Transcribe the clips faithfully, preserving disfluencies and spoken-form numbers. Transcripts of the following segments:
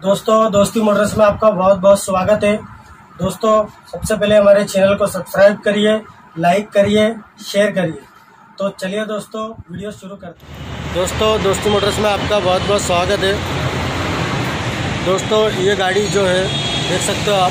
दोस्तों दोस्ती मोटर्स में आपका बहुत बहुत स्वागत है। दोस्तों सबसे पहले हमारे चैनल को सब्सक्राइब करिए, लाइक करिए, शेयर करिए। तो चलिए दोस्तों वीडियो शुरू करते हैं। दोस्तों दोस्ती मोटर्स में आपका बहुत बहुत स्वागत है। दोस्तों ये गाड़ी जो है देख सकते हो आप,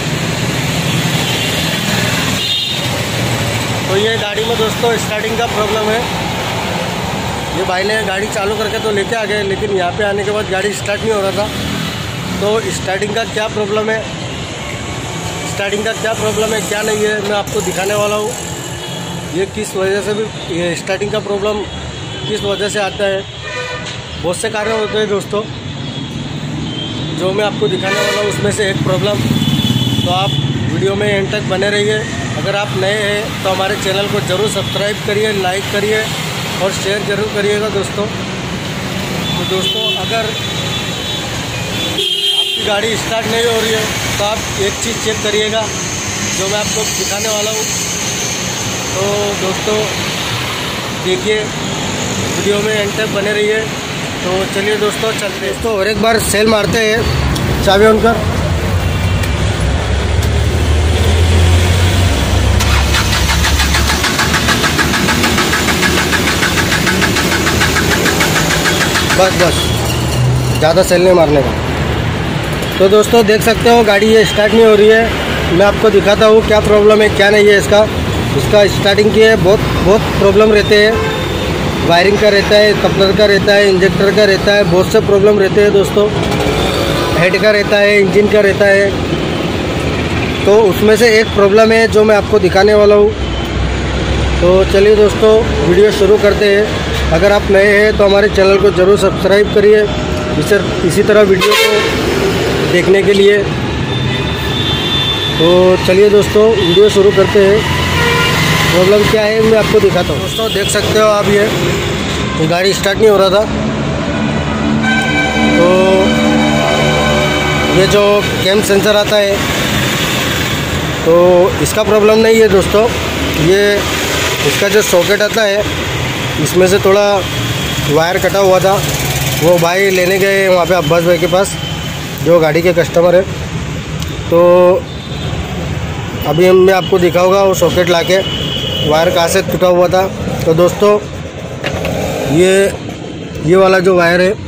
तो ये गाड़ी में दोस्तों स्टार्टिंग का प्रॉब्लम है। ये भाई ने गाड़ी चालू करके तो लेके आ गए, लेकिन यहाँ पे आने के बाद गाड़ी स्टार्ट नहीं हो रहा था। तो स्टार्टिंग का क्या प्रॉब्लम है स्टार्टिंग का क्या प्रॉब्लम है क्या नहीं है मैं आपको दिखाने वाला हूँ। ये किस वजह से भी ये स्टार्टिंग का प्रॉब्लम किस वजह से आता है, बहुत से कारण होते हैं दोस्तों, जो मैं आपको दिखाने वाला हूँ उसमें से एक प्रॉब्लम। तो आप वीडियो में एंड तक बने रहिए। अगर आप नए हैं तो हमारे चैनल को ज़रूर सब्सक्राइब करिए, लाइक करिए और शेयर ज़रूर करिएगा दोस्तों। तो दोस्तों अगर आपकी गाड़ी स्टार्ट नहीं हो रही है तो आप एक चीज़ चेक करिएगा जो मैं आपको दिखाने वाला हूँ। तो दोस्तों देखिए वीडियो में एंड तक बने रहिए। तो चलिए दोस्तों चलते हैं। दोस्तों और एक बार सेल मारते हैं, चाबी ऑन कर। बस बस ज़्यादा सेल नहीं मारने का। तो दोस्तों देख सकते हो गाड़ी ये स्टार्ट नहीं हो रही है। मैं आपको दिखाता हूँ क्या प्रॉब्लम है क्या नहीं है इसका। इसका स्टार्टिंग की है बहुत बहुत प्रॉब्लम रहते हैं। वायरिंग का रहता है, कपलर का रहता है, इंजेक्टर का रहता है, बहुत से प्रॉब्लम रहते हैं दोस्तों। हेड का रहता है, इंजन का रहता है। तो उसमें से एक प्रॉब्लम है जो मैं आपको दिखाने वाला हूँ। तो चलिए दोस्तों वीडियो शुरू करते हैं। अगर आप नए हैं तो हमारे चैनल को ज़रूर सब्सक्राइब करिए इस इसी तरह वीडियो को देखने के लिए। तो चलिए दोस्तों वीडियो शुरू करते हैं। प्रॉब्लम क्या है मैं आपको दिखाता हूँ। दोस्तों देख सकते हो आप, ये तो गाड़ी स्टार्ट नहीं हो रहा था। तो ये जो कैम सेंसर आता है तो इसका प्रॉब्लम नहीं है दोस्तों। ये इसका जो सॉकेट आता है इसमें से थोड़ा वायर कटा हुआ था। वो भाई लेने गए वहाँ पे अब्बास भाई के पास, जो गाड़ी के कस्टमर है। तो अभी मैं आपको दिखाऊंगा वो सॉकेट लाके वायर कहाँ से टूटा हुआ था। तो दोस्तों ये ये वाला जो वायर है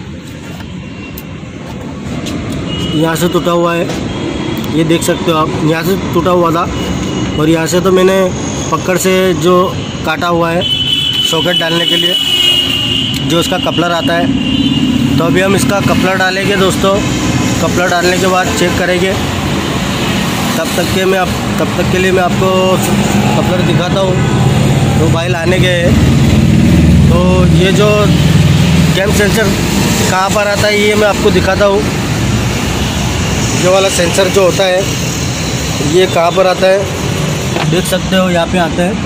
यहाँ से टूटा हुआ है, ये देख सकते हो आप। यहाँ से टूटा हुआ था और यहाँ से तो मैंने पकड़ से जो काटा हुआ है सॉकेट डालने के लिए, जो इसका कपलर आता है। तो अभी हम इसका कपलर डालेंगे दोस्तों। कपलर डालने के बाद चेक करेंगे। तब तक के मैं आप तब तक के लिए मैं आपको कपलर दिखाता हूँ। तो भाई लाने गए। तो ये जो कैम सेंसर कहाँ पर आता है ये मैं आपको दिखाता हूँ। ये वाला सेंसर जो होता है ये कहाँ पर आता है देख सकते हो, यहाँ पे आता है।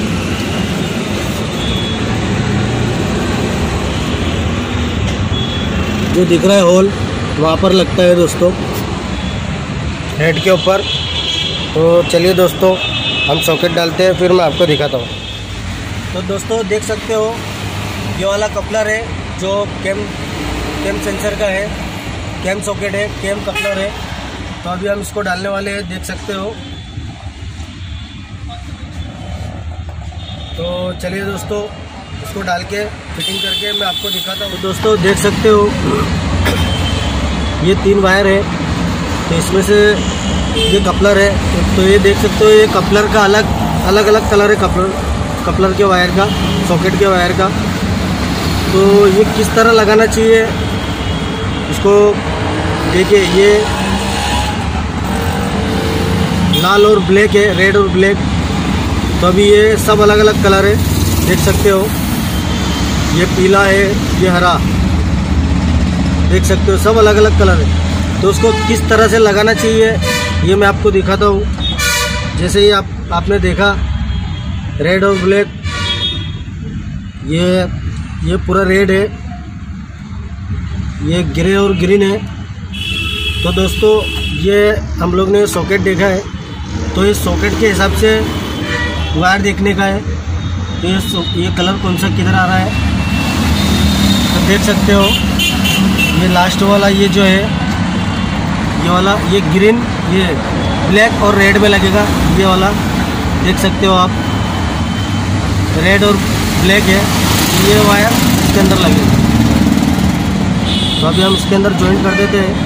जो दिख रहा है होल वहाँ पर लगता है दोस्तों, हेड के ऊपर। तो चलिए दोस्तों हम सॉकेट डालते हैं, फिर मैं आपको दिखाता हूँ। तो दोस्तों देख सकते हो ये वाला कपलर है जो कैम कैम सेंसर का है, कैम सॉकेट है, कैम कपलर है। तो अभी हम इसको डालने वाले हैं, देख सकते हो। तो चलिए दोस्तों इसको डाल के फिटिंग करके मैं आपको दिखाता हूँ। तो दोस्तों देख सकते हो ये तीन वायर है, तो इसमें से ये कपलर है। तो ये देख सकते हो ये कपलर का अलग अलग अलग कलर है, कपलर कपलर के वायर का, सॉकेट के वायर का। तो ये किस तरह लगाना चाहिए इसको देखिए। ये लाल और ब्लैक है, रेड और ब्लैक। तो अभी ये सब अलग अलग कलर है, देख सकते हो। ये पीला है, ये हरा, देख सकते हो सब अलग अलग कलर है। तो उसको किस तरह से लगाना चाहिए ये मैं आपको दिखाता हूँ। जैसे ये आप आपने देखा रेड और ब्लैक, ये ये पूरा रेड है, ये ग्रे और ग्रीन है। तो दोस्तों ये हम लोग ने सॉकेट देखा है, तो इस सॉकेट के हिसाब से वायर देखने का है। तो ये ये कलर कौन सा किधर आ रहा है तो देख सकते हो। ये लास्ट वाला ये जो है ये वाला, ये ग्रीन, ये ब्लैक और रेड में लगेगा। ये वाला देख सकते हो आप, रेड और ब्लैक है। ये वायर इसके अंदर लगेगा। तो अभी हम इसके अंदर ज्वाइन कर देते हैं।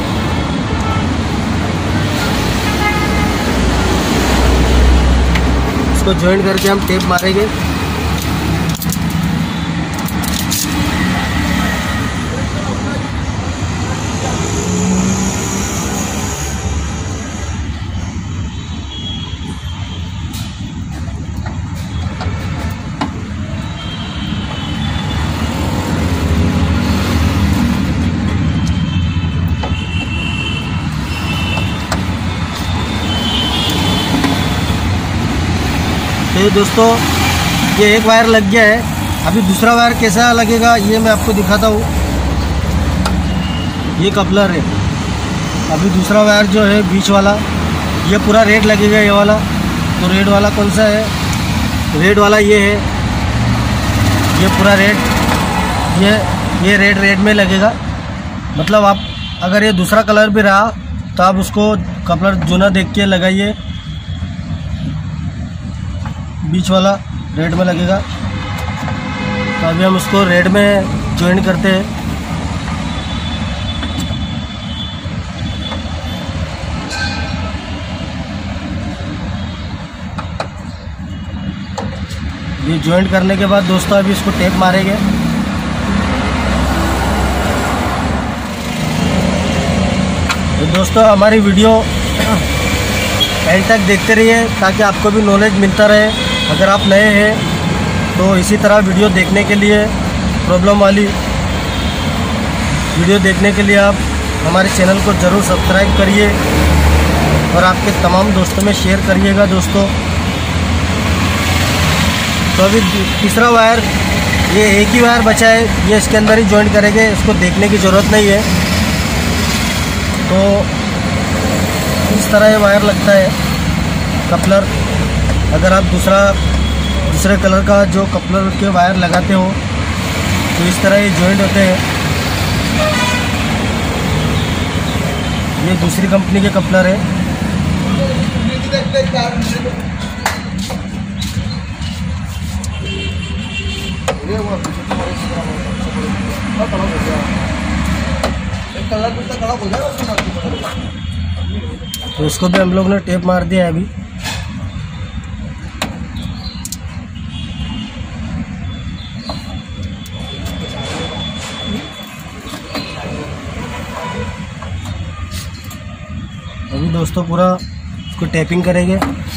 इसको ज्वाइन करके हम टेप मारेंगे। तो दोस्तों ये एक वायर लग गया है। अभी दूसरा वायर कैसा लगेगा ये मैं आपको दिखाता हूँ। ये कपलर है। अभी दूसरा वायर जो है बीच वाला, ये पूरा रेड लगेगा ये वाला। तो रेड वाला कौन सा है? रेड वाला ये है, ये पूरा रेड, ये ये रेड रेड में लगेगा। मतलब आप अगर ये दूसरा कलर भी रहा तो आप उसको कपलर जूना देख के लगाइए। बीच वाला रेड में लगेगा। तो अभी हम उसको रेड में ज्वाइन करते हैं। ये ज्वाइन करने के बाद दोस्तों अभी इसको टेप मारेंगे। तो दोस्तों हमारी वीडियो एंड तक देखते रहिए ताकि आपको भी नॉलेज मिलता रहे। अगर आप नए हैं तो इसी तरह वीडियो देखने के लिए, प्रॉब्लम वाली वीडियो देखने के लिए आप हमारे चैनल को ज़रूर सब्सक्राइब करिए और आपके तमाम दोस्तों में शेयर करिएगा दोस्तों। तो अभी तीसरा वायर, ये एक ही वायर बचा है, ये इसके अंदर ही ज्वाइन करेंगे। इसको देखने की ज़रूरत नहीं है। तो इस तरह ये वायर लगता है कपलर। अगर आप दूसरा दूसरे कलर का जो कपलर के वायर लगाते हो तो इस तरह ये जॉइंट होते हैं। ये दूसरी कंपनी के कपलर है। तो इसको भी हम लोग ने टेप मार दिया है अभी। अभी दोस्तों पूरा इसको टेपिंग करेंगे।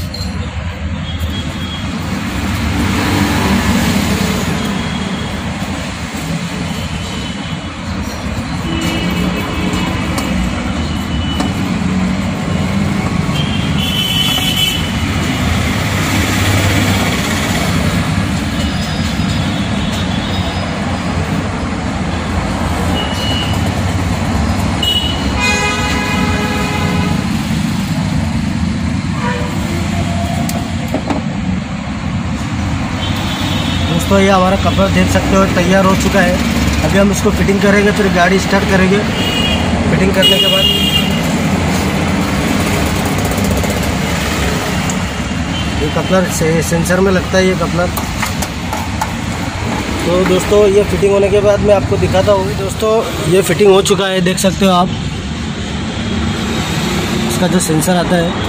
दोस्तों ये हमारा कपड़ा देख सकते हो तैयार हो चुका है। अभी हम इसको फिटिंग करेंगे, फिर गाड़ी स्टार्ट करेंगे। फिटिंग करने के बाद ये कपलर से सेंसर में लगता है ये कपलर। तो दोस्तों ये फिटिंग होने के बाद मैं आपको दिखाता हूँ। दोस्तों ये फिटिंग हो चुका है, देख सकते हो आप। इसका जो सेंसर आता है,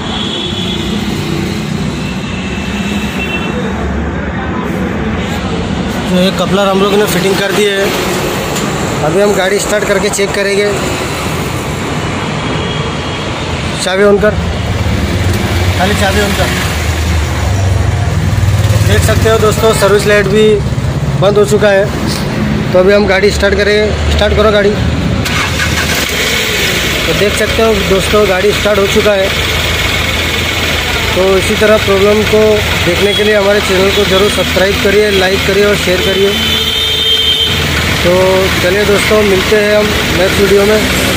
तो ये कपलर हम लोगों ने फिटिंग कर दिए है। अभी हम गाड़ी स्टार्ट करके चेक करेंगे। चाबी ऑन कर, खाली चाबी ऑन कर। देख सकते हो दोस्तों सर्विस लाइट भी बंद हो चुका है। तो अभी हम गाड़ी स्टार्ट करेंगे। स्टार्ट करो गाड़ी। तो देख सकते हो दोस्तों गाड़ी स्टार्ट हो चुका है। तो इसी तरह प्रॉब्लम को देखने के लिए हमारे चैनल को ज़रूर सब्सक्राइब करिए, लाइक करिए और शेयर करिए। तो चलिए दोस्तों मिलते हैं हम नेक्स्ट वीडियो में।